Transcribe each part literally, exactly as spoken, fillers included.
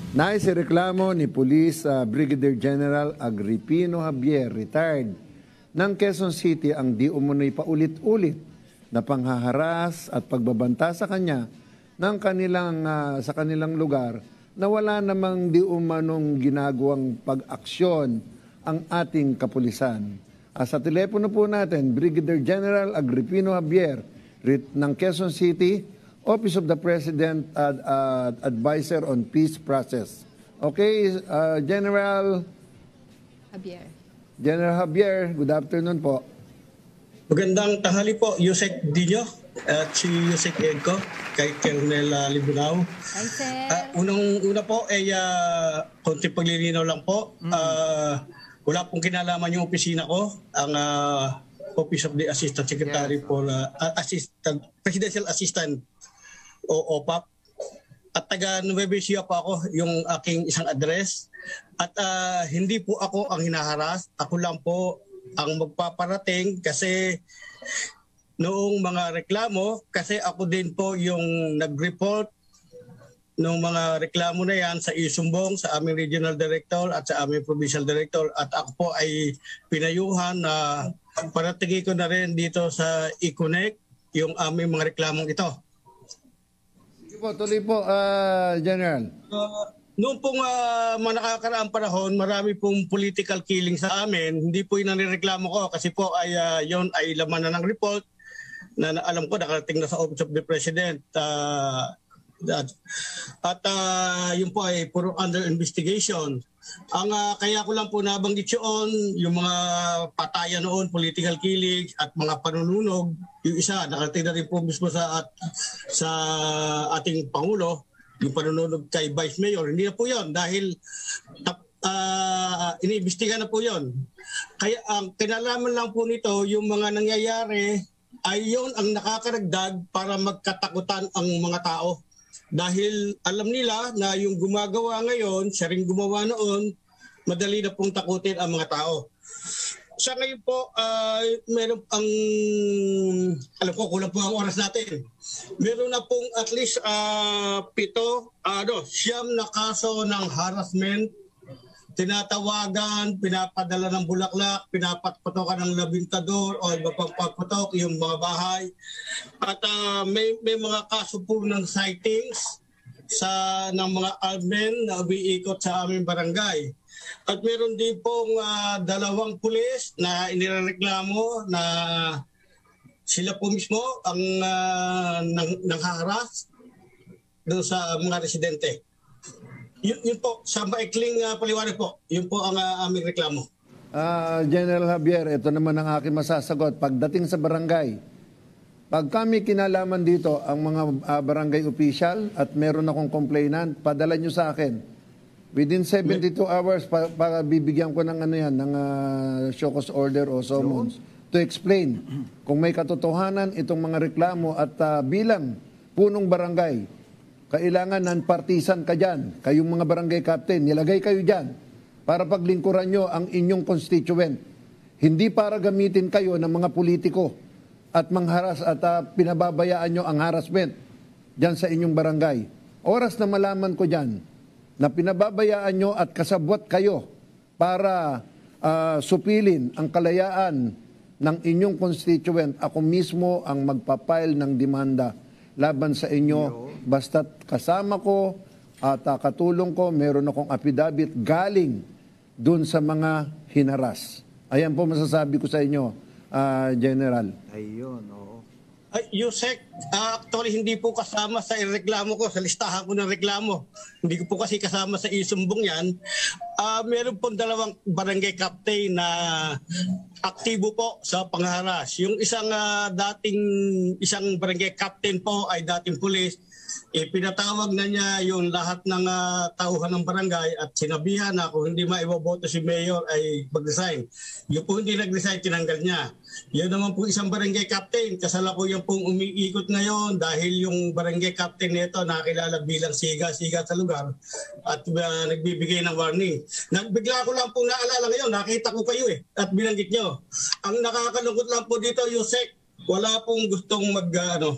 Nais reklamo ni Police uh, Brigadier General Agripino Javier, retired, ng Quezon City ang di umunoy paulit-ulit na panghaharas at pagbabanta sa kanya ng kanilang, uh, sa kanilang lugar na wala namang di umanong ginagawang pag-aksyon ang ating kapulisan. Uh, sa telepono po natin, Brigadier General Agripino Javier ng Quezon City, Office of the President uh, uh, Advisor on Peace Process. Okay, uh, General Javier. General Javier, good afternoon po. Magandang tanghali po, Yusek Dino at si Yusek Edco, kay Colonel uh, Libunao. Hi, sir. Uh, unang una po ay uh, konti paglilinaw lang po. Mm. Uh, wala pong kinalaman yung opisina ko, ang uh, Office of the Assistant Secretary yes. for uh, Assistant Presidential Assistant o O P A P. At taga Nueva Ecija po ako, yung aking isang address. At uh, hindi po ako ang hinaharas. Ako lang po ang magpaparating kasi noong mga reklamo, kasi ako din po yung nag-report ng mga reklamo na yan sa isumbong, sa aming Regional Director at sa aming Provincial Director. At ako po ay pinayuhan na paratingin ko na rin dito sa I-Connect yung aming mga reklamong ito. Po, tuloy po, uh, General. Uh, noong pong uh, mga nakakaraang panahon, marami pong political killing sa amin. Hindi po yun ang nireklamo ko kasi po ay uh, yun ay laman na ng report na, na alam ko nakarating na sa Office of the President. Uh, that, at uh, yun po ay puro under investigation. Ang uh, kaya ko lang po nabanggit yun, yung mga patayan noon, political killing at mga panununog. Yung isa, nakarating na rin po mismo sa, at, sa ating Pangulo, yung panununog kay Vice Mayor. Hindi na po yun dahil uh, iniimbestiga na po yun. Kaya ang kinalaman lang po nito, yung mga nangyayari ay yun ang nakakaragdag para magkatakutan ang mga tao. Dahil alam nila na yung gumagawa ngayon, siya rin gumawa noon, madali na pong takutin ang mga tao. Sa ngayon po, uh, meron ang, alam ko, kulang po ang oras natin. Meron na pong at least uh, pito, ano, siyam na kaso ng harassment, tinatawagan, pinapadala ng bulaklak, pinapatpatokan ng labintador o iba pang pagpatok yung mga bahay. At uh, may, may mga kaso po ng sightings sa, ng mga admin na umiikot sa aming barangay. At meron din pong uh, dalawang pulis na inireklamo na sila po mismo ang uh, nang, nanghaharas doon sa mga residente. Yun, yun po, sa maikling uh, paliwanag po, yun po ang uh, aming reklamo. Uh, General Javier, ito naman ang aking masasagot. Pagdating sa barangay, pag kami kinalaman dito ang mga uh, barangay official at meron akong complainant, padala nyo sa akin. Within seventy-two hours, pa, pa, bibigyan ko ng ano yan, ng uh, show cause order o summons to explain kung may katotohanan itong mga reklamo at uh, bilang punong barangay, kailangan non-partisan ka dyan. Kayong mga barangay captain, nilagay kayo dyan para paglingkuran nyo ang inyong constituent. Hindi para gamitin kayo ng mga politiko at mangharas at uh, pinababayaan nyo ang harassment dyan sa inyong barangay. Oras na malaman ko dyan na pinababayaan nyo at kasabwat kayo para uh, supilin ang kalayaan ng inyong constituent, ako mismo ang magpapile ng demanda laban sa inyo, basta't kasama ko at uh, katulong ko, meron akong affidavit galing dun sa mga hinaras. Ayan po masasabi ko sa inyo, uh, General. Ayun, oo. Ay, Yusek, uh, actually hindi po kasama sa reklamo ko, sa listahan ko ng reklamo. Hindi ko po kasi kasama sa isumbong yan. Uh, meron pong dalawang barangay captain na aktibo po sa pangharas. Yung isang uh, dating isang barangay captain po ay dating pulis. Eh, pinatawag na niya yung lahat ng uh, tauhan ng barangay at sinabihan na kung hindi maiboboto si Mayor ay mag-resign. Yung po hindi nag-resign, tinanggal niya. Yun naman po isang barangay captain. Kasalukuyan pong umiikot ngayon dahil yung barangay captain nito nakilala bilang siga-siga sa lugar at uh, nagbibigay ng warning. Nagbigla ko lang pong naalala ngayon, nakita ko kayo eh at binanggit nyo. Ang nakakalungkot lang po dito, Yusek, wala pong gustong mag, uh, ano,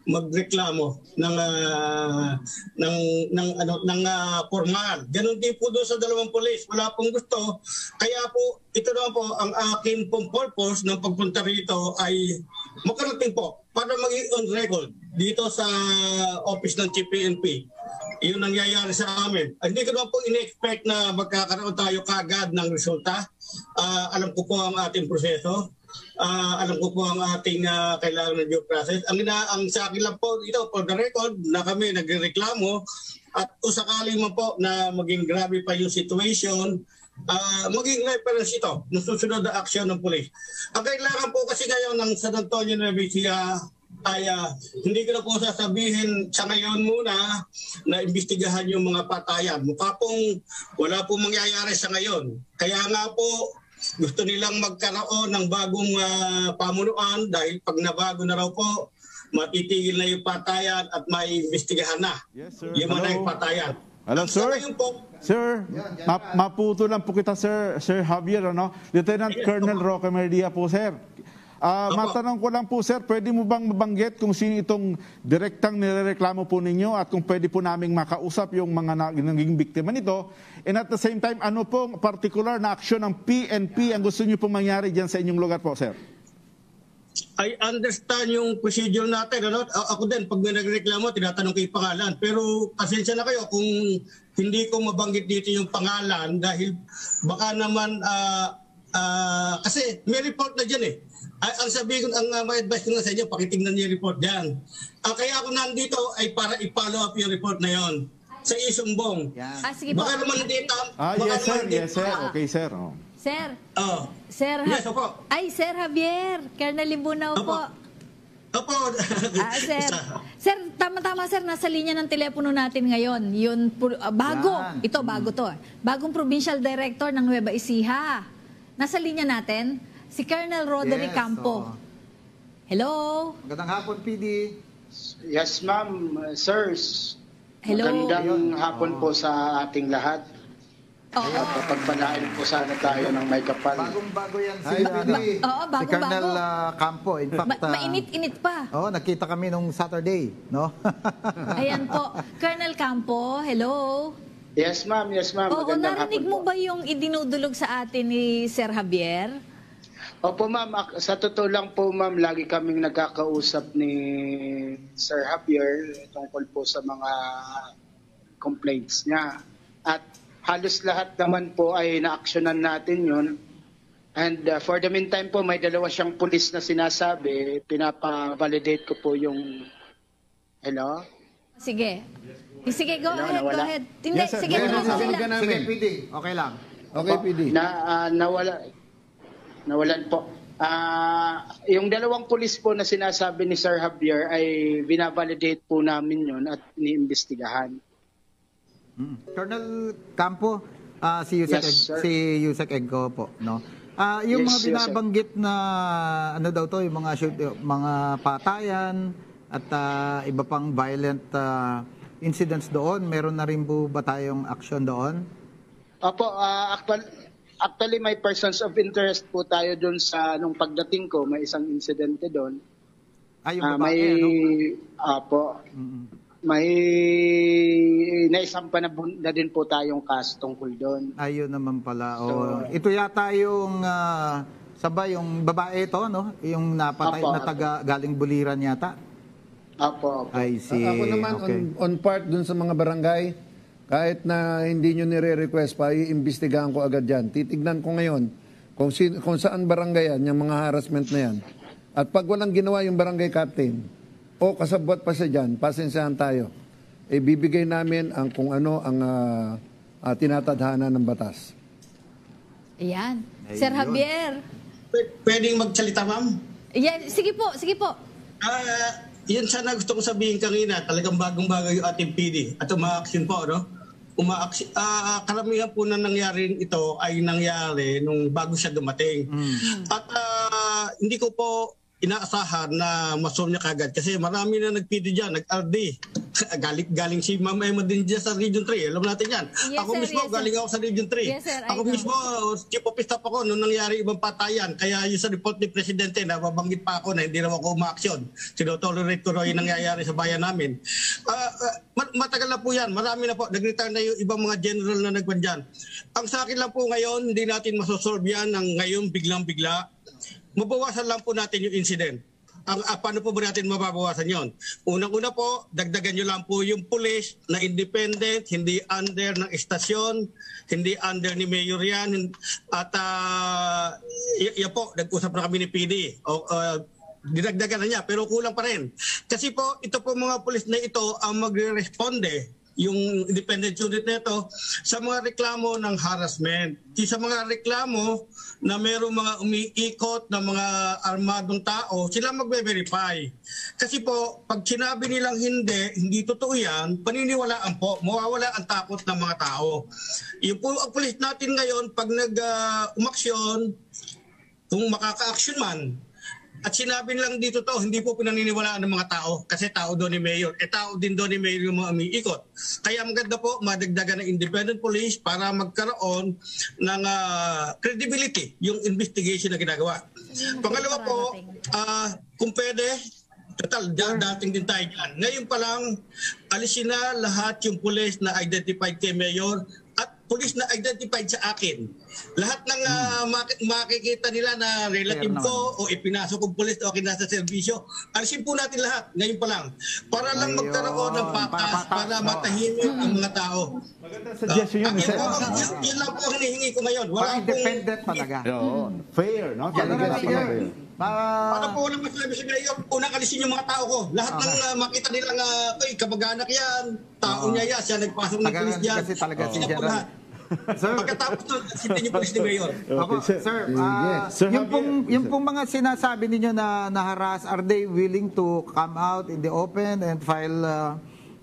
magreklamo ng uh, ng ng ano ng uh, formal. Ganun din po doon sa dalawang pulis. Wala pong gusto. Kaya po ito naman po ang akin pong purpose ng pagpunta rito ay makarating po para maging on record dito sa office ng Chief P N P. Yun nangyayari sa amin. Uh, hindi ko naman po in-expect na magkakaroon tayo kagad ng resulta. Uh, alam ko po ang ating proseso. Uh, alam ko po ang ating uh, kailangan ng due process. Ang, ina, ang sa akin lang po ito, for the record, na kami nagreklamo at kung sakali man po na maging grabe pa yung situation, uh, maging reference ito ng susunod na aksyon ng pulis. Ang kailangan po kasi ngayon ng San Antonio Nueva Ecija ay uh, hindi ko na po sasabihin sa ngayon muna na imbestigahan yung mga patayan. Mukha pong wala pong mangyayari sa ngayon. Kaya nga po, gusto nilang magkaroon ng bagong uh, pamunuan dahil pag nabago na raw po, matitigil na yung patayan at may imbestigahan na. Yes, sir. Yung mga yung patayan. Hello, sir. Po, sir, ma maputo lang po kita, sir, Sir Javier, ano? Lieutenant yes, Colonel Roque Merdia po, sir. Uh, matanong ko lang po, sir, pwede mo bang mabanggit kung sino itong direktang nirereklamo po ninyo at kung pwede po naming makausap yung mga naging biktima nito? And at the same time, ano pong particular na aksyon ng P N P ang gusto nyo pong mangyari dyan sa inyong lugar po, sir? I understand yung procedure natin. Ano? Ako din, pag may nagreklamo, tinatanong ko yung pangalan. Pero pasensya na kayo kung hindi ko mabanggit dito yung pangalan dahil baka naman, uh, uh, kasi may report na dyan eh. Ay, ang sabi ko, ang uh, may advice ko nga sa inyo, pakitingnan niyo yung report dyan. Uh, kaya ako nandito ay para i-follow up yung report na yon sa isumbong. Yeah. Ah, sige po. Baka naman dito. Ah, yes, sir. Yes, sir. Okay, sir. Oh. Sir. Oh. Sir. Yes, opo. Ay, Sir Javier. Colonel Libunaw opo. po. Opo. ah, sir. Sir, tama-tama, sir. Nasa linya ng telepono natin ngayon. Yun, uh, bago. Yan. Ito, bago to. Bagong Provincial Director ng Nueva Ecija. Nasa linya natin. Si Colonel Roderick Yes, Campo. oh. Hello? Magandang hapon, P D. Yes, ma'am. Uh, sirs. Hello? Magandang hapon po sa ating lahat. Oo. At pagpalain po sana tayo ng may kapal. Bagong-bago yan si, Hi, P D. Oo, si bago-bago. Colonel uh, Campo. In fact, Ma- mainit-init pa. oh, nakita kami nung Saturday, no? Ayan po. Colonel Campo, hello? Yes, ma'am. Yes, ma'am. Oo, Magandang narinig hapon mo po. ba yung idinudulog sa atin ni Sir Javier? Opo, ma'am. Ak- Sa totoo lang po, ma'am, lagi kaming nagkakausap ni Sir Javier tungkol po sa mga complaints niya. At halos lahat naman po ay na-actionan natin yun. And uh, for the meantime po, may dalawa siyang pulis na sinasabi. Pinapa-validate ko po yung... Hello? Sige. Sige, go Hello, ahead, go nawala. ahead. Hindi, Yes, sir. sige, Yes, tuloy sir. mo Sige sila. ka namin. Sige, P D. Okay lang. Okay, P D. Na, ah, nawala, nawalan po. Ah, yung dalawang pulis po na sinasabi ni Sir Javier ay binavalidate po namin yun at iniimbestigahan. Mm. Colonel Campo, ah, si Yusek Yes, Eg- sir. si Yusek Eggo po, no? Ah, yung Yes, mga yes, sir. binabanggit na ano daw to, yung mga shoot, yung mga patayan at ah, iba pang violent ah, incidents doon, meron na rin po ba tayong action doon? Opo, ah, actual, actually may persons of interest po tayo doon sa nung pagdating ko, may isang insidente doon. Ay, yung Ah, babae, may ano? Apo, Mm-mm. may naisampa na, bu- na din po tayong kaso tungkol doon. Ayun naman pala. So, oh. Ito yata yung ah, sabay yung babae ito, no? Yung napatay Apo, na taga galing Buliran yata. Apo, opo. I see. Ako naman, Okay. on, on part dun sa mga barangay, kahit na hindi nyo nire-request pa, iimbestigahan ko agad yan. Titignan ko ngayon kung, sin, kung saan barangay yan, yung mga harassment na yan. At pag walang ginawa yung barangay captain, o kasabwat pa siya dyan, pasensyahan tayo. E bibigay namin ang kung ano ang uh, uh, tinatadhana ng batas. Ayan. Ayun. Sir Javier. P- pwedeng magsalita, ma'am? Yeah, sige po, sige po. Ah, yun sana gusto ko sabihin kanina, talagang bagong-bago yung ating P D at uma-action po, no? Uma-action, ah, karamihan po na nangyari ito ay nangyari nung bago siya dumating. At ah, hindi ko po inaasahan na masolve niya kagad kasi marami na nag-P D dyan, nag-R D. galing, galing si Ma'am Emma din dyan sa Region three. Alam natin yan. Yes, ako sir, mismo, yes, sir. galing ako sa Region three. Yes, sir, I ako know. mismo, chief of staff ako nung nangyari ibang patayan. Kaya yung sa report ni Presidente, nababanggit pa ako na hindi raw ako umaaksyon. Sinotolerate ko raw yung nangyayari sa bayan namin. Uh, uh, matagal na po yan. Marami na po. Nag-retire na yung ibang mga general na nagwan dyan. Ang sa akin lang po ngayon, hindi natin masosolve yan ng ngayon biglang-bigla. Mabawasan lang po natin yung incident. Ang, ah, paano po ba natin mababawasan yon? Unang-una po, dagdagan nyo lang po yung police na independent, hindi under ng estasyon, hindi under ni Mayor yan. At uh, y- yan po, nag-usap na kami ni P D. O, uh, dinagdagan na niya, pero kulang pa rin. Kasi po, ito po mga police na ito ang magre-responde, yung independent unit nito, sa mga reklamo ng harassment. Sa mga reklamo na mayroong mga umiikot na mga armadong tao, sila magbe-verify. Kasi po, pag sinabi nilang hindi, hindi totoo yan, paniniwalaan po, mawawala ang takot ng mga tao. Yung po ang police natin ngayon, pag nag-umaksyon, kung makaka-action man, at sinabi lang dito to, hindi po pinaniniwalaan ng mga tao kasi tao doon ni Mayor. E tao din doon ni Mayor yung mga umiikot. Kaya maganda po, madagdagan ng independent police para magkaroon ng uh, credibility yung investigation na ginagawa. Pangalawa po, uh, kung pwede, total, dating din tayo dyan. Ngayon pa lang, alisin na lahat yung police na identified kay Mayor at police na identified sa akin. Lahat ng uh, mak- makikita nila na relative ko o ipinasok kong police o kinasa serbisyo, alisin po natin lahat ngayon pa lang. Para lang Ayun. magkaroon ng patas, Patas, para no. matahimik ang mga tao. Magandang suggestion yun, Uh, sir. yun, po, yun, yun lang po ang hinihingi ko ngayon. Wala Para independent talaga. Oo. Fair, no? General Talaga Mayor, fair. Para para po walang masabi sa Mayor, unang alisin yung mga tao ko. Lahat ng uh, makita nilang, uh, ay, kamag-anak yan, tao niya yan, siya nagpasok ng Tagal police yan. kasi talaga si Sila po General. lahat. Sir, Pagkatapos nun, alisin yung police ni Mayor. Ako, Okay, sir. sir, ah, Sir yung Javier. pong yung Sir. pong mga sinasabi ninyo na naharas, are they willing to come out in the open and file uh,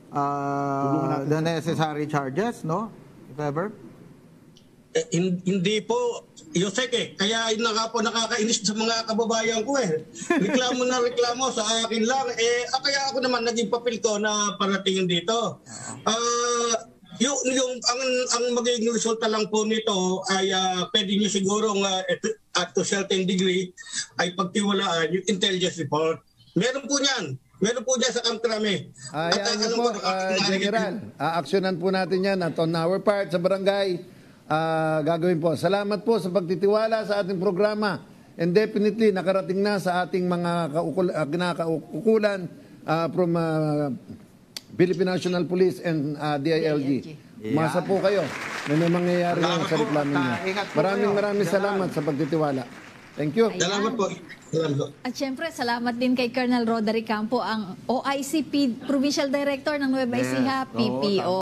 uh, the necessary charges, no? If ever? Eh, hin- hindi po, Yosek eh. Kaya yun na nga po nakakainis sa mga kababayan ko eh. Reklamo na reklamo sa akin lang. Eh, ah, kaya ako naman naging papel ko na paratingin dito. Ah... Yung, yung ang ang magiging resulta lang po nito ay uh, pwede niyo siguro uh, at to certain degree ay pagtiwalaan yung intelligence report. Meron po niyan. Meron po diyan sa Kamkrame. Ay, At, ano alam po, ko, uh, nakakita- General, aaksyonan po natin yan at on our part sa barangay, ah, gagawin po. Salamat po sa pagtitiwala sa ating programa. And definitely, nakarating na sa ating mga kaukul, uh, kinakaukulan uh, from uh, Philippine National Police and uh, D I L G. Umasa po kayo na may mangyayari Salamat sa po. reklamo niyo. At, uh, ingat po Maraming kayo, maraming General. salamat sa pagtitiwala. Thank you. Ayan. Salamat po. Salamat po. At syempre, salamat din kay Colonel Roderick Campo, ang O I C P Provincial Director ng Nueva Ecija, Yes. P P O.